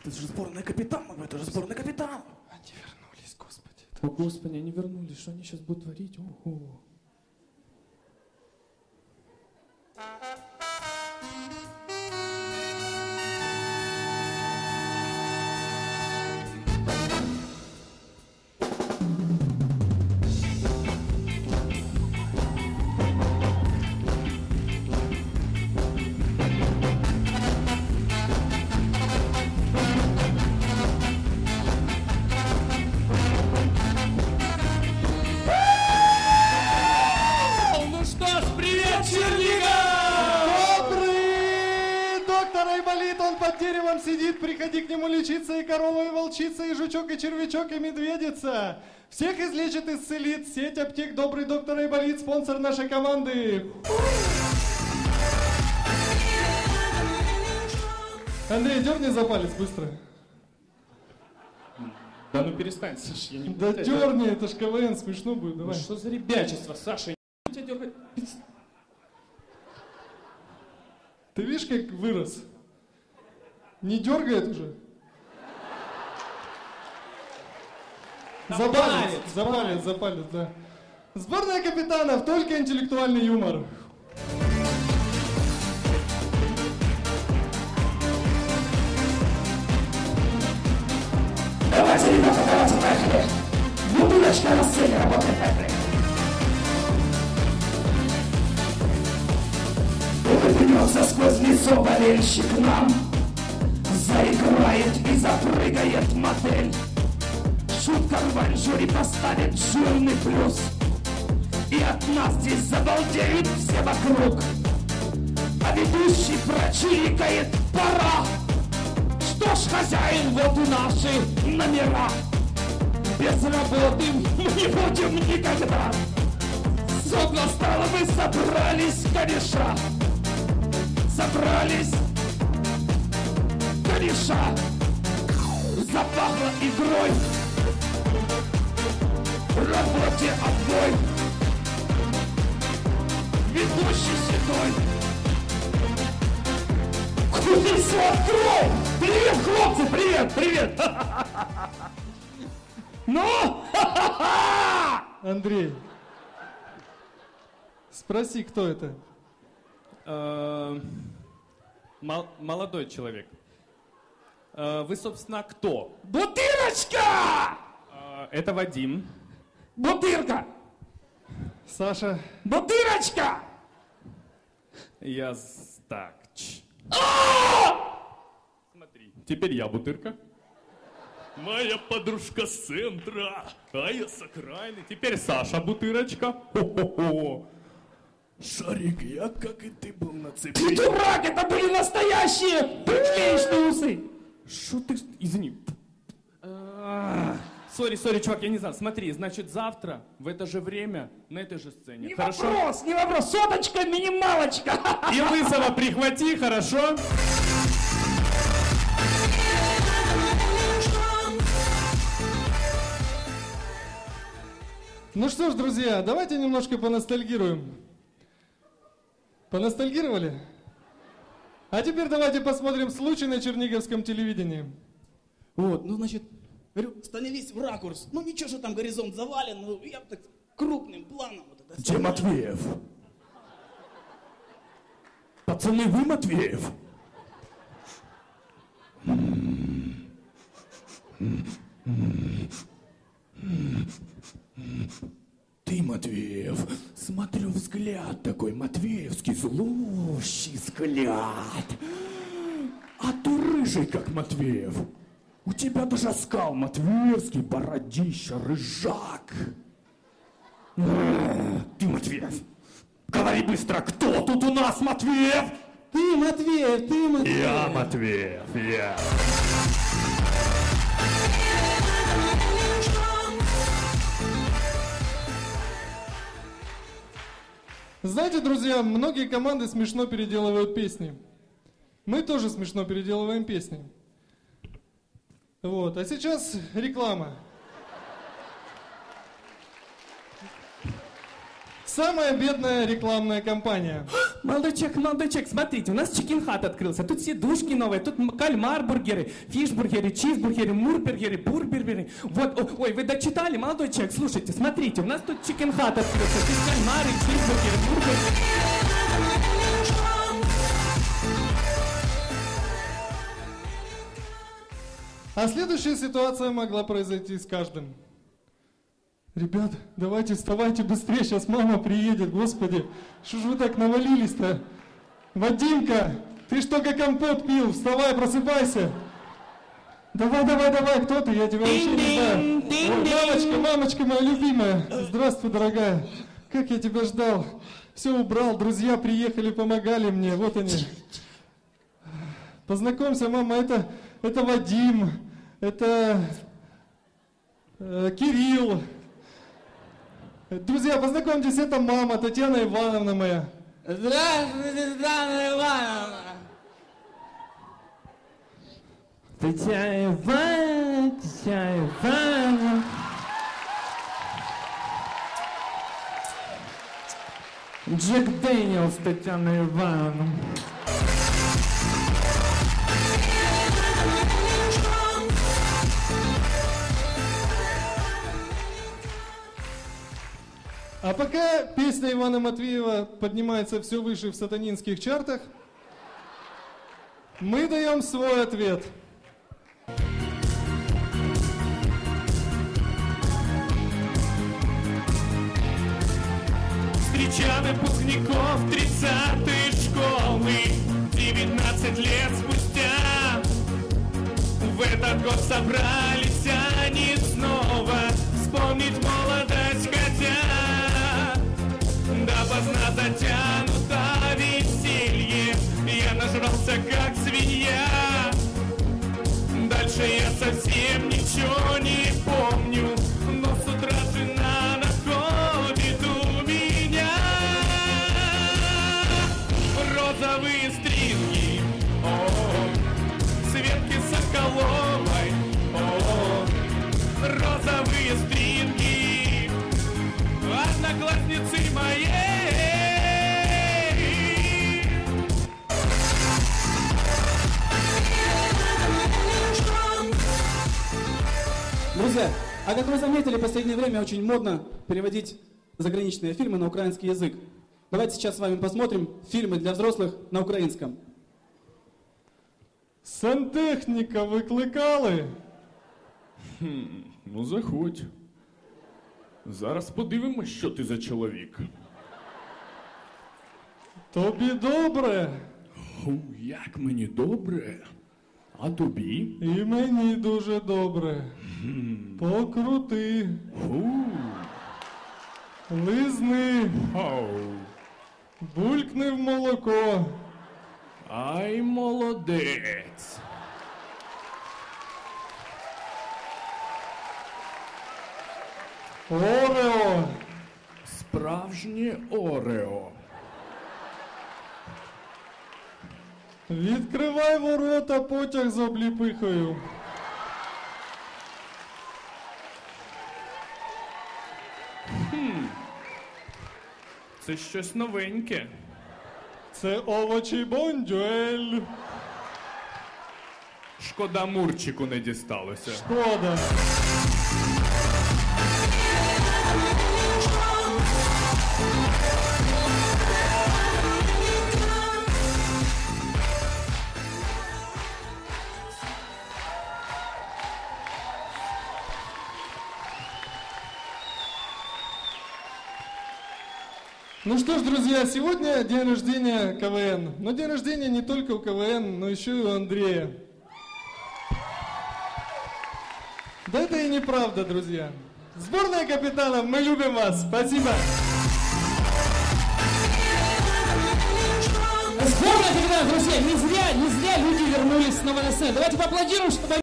Это же сборная капитанов, это же сборная капитанов. Они вернулись, Господи. О, Господи, они вернулись, что они сейчас будут творить? Ого. Сидит, приходи к нему лечиться, и корова, и волчица, и жучок, и червячок, и медведица. Всех излечит, исцелит. Сеть аптек «Добрый доктор Айболит», спонсор нашей команды. Андрей, дерни за палец быстро. Да ну перестань, Саша, я не буду. Да дерни, это ж КВН, смешно будет, давай. Ну что за ребячество, Саша, я не тебя дергать. Ты видишь, как вырос? Не дергает уже? За палец, да. Сборная капитанов, только интеллектуальный юмор. Давайте, ребята, давайте, поехали. Бутылочка на сцене работает, поехали. Выдвинется сквозь лицо болельщик к нам. Заиграет и запрыгает модель. Шутка в банджуре поставит жирный плюс. И от нас здесь забалдеют все вокруг. А ведущий прочирикает: пора. Что ж, хозяин, вот и наши номера. Без работы мы не будем никогда. Судно стало, мы собрались кореша. Собрались кореша. Запахло игрой, работе отбой. Ведущий седой. Кулису открой! Привет, хлопцы, привет, привет! Ну? Андрей, спроси, кто это? Молодой человек. Вы, собственно, кто? Бутырочка! Это Вадим. Бутырка! Саша. Бутырочка! Я так. Смотри, теперь я Бутырка. Моя подружка с центра, а я с окраины. Теперь Саша Бутырочка. Хо-хо-хо. Шарик, я, как и ты, был на цепи. Ты дурак, это были настоящие приклеечные усы. Шо ты, извини. Сори, чувак, я не знаю. Смотри, значит, завтра в это же время на этой же сцене. Не хорошо? вопрос, не вопрос. Соточка, минималочка. И лысого прихвати, хорошо? Ну что ж, друзья, давайте немножко поностальгируем. Поностальгировали? А теперь давайте посмотрим случай на черниговском телевидении. Вот, ну, значит, говорю, становись в ракурс. Ну, ничего, что там горизонт завален, ну, я бы так крупным планом вот это. Где Матвеев? Пацаны, вы Матвеев? Ты, Матвеев, смотрю, взгляд такой матвеевский, злущий взгляд. А ты рыжий, как Матвеев. У тебя даже скал матвеевский, бородища, рыжак. Ты, Матвеев, говори быстро, кто тут у нас, Матвеев? Ты, Матвеев, ты, Матвеев. Я Матвеев, я. Знаете, друзья, многие команды смешно переделывают песни. Мы тоже смешно переделываем песни. Вот, а сейчас реклама. Самая бедная рекламная кампания. Молодой человек, смотрите, у нас чикен-хат открылся. Тут сидушки новые, тут кальмар-бургеры, фиш-бургеры, чизбургеры, мурбергеры, бургеры. Вот, ой, вы дочитали, молодой человек? Слушайте, смотрите, у нас тут чикен-хат открылся. Тут кальмары, чизбургеры, бургеры. А следующая ситуация могла произойти с каждым. Ребят, давайте вставайте быстрее, сейчас мама приедет, господи. Что ж вы так навалились-то? Вадимка, ты ж только компот пил, вставай, просыпайся. Давай, кто ты? Я тебя вообще не знаю. Ой, мамочка моя любимая. Здравствуй, дорогая. Как я тебя ждал. Все убрал, друзья приехали, помогали мне, вот они. Познакомься, мама, это Вадим, это Кирилл. Друзья, познакомьтесь, это мама, Татьяна Ивановна моя. Здравствуйте, Татьяна Ивановна. Татьяна Ивановна. Джек Дэниелс, Татьяна Ивановна. А пока песня Ивана Матвеева поднимается все выше в сатанинских чартах, мы даем свой ответ. Встреча выпускников 30-й школы 19 лет спустя. В этот год собрались они снова вспомнить молодость, хотя допоздна затянуто веселье. Я нажрался как свинья. Дальше я совсем ничего не помню, но с утра жена находит у меня розовые стринги, Светки Соколовой, розовые стринги одноклассницы моей. Друзья, а как вы заметили, в последнее время очень модно переводить заграничные фильмы на украинский язык. Давайте сейчас с вами посмотрим фильмы для взрослых на українському. Сантехніка викликали? Ну, заходь. Зараз подивимось, що ти за чоловік. Тобі добре? Як мені добре. А тобі? І мені дуже добре. Покрути. Лизни. Булькни в молоко. Ай, молодець. Орео. Справжнє Орео. Відкривай ворота, потяг з обліпихою. Це щось новеньке. Це овочі бондюель. Шкода, Мурчику не дісталося. Шкода. Ну что ж, друзья, сегодня день рождения КВН. Но день рождения не только у КВН, но еще и у Андрея. Да это и неправда, друзья. Сборная капитанов, мы любим вас. Спасибо. Сборная капитанов, друзья, не зря люди вернулись снова на сцену. Давайте поаплодируем, чтобы